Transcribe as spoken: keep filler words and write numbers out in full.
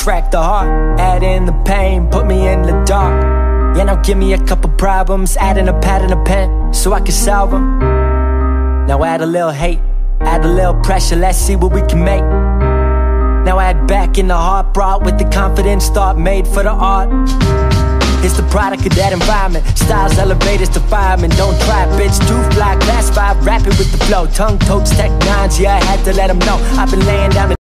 crack the heart. Add in the pain, put me in the dark. Yeah, now give me a couple problems, add in a pad and a pen, so I can solve them. Now add a little hate, add a little pressure, let's see what we can make. Now add back in the heart brought with the confidence thought made for the art. It's the product of that environment. Styles elevators to firemen. Don't try, bitch, too fly. Class five, rapping with the flow. Tongue totes, tech nines, yeah, I had to let them know I've been laying down the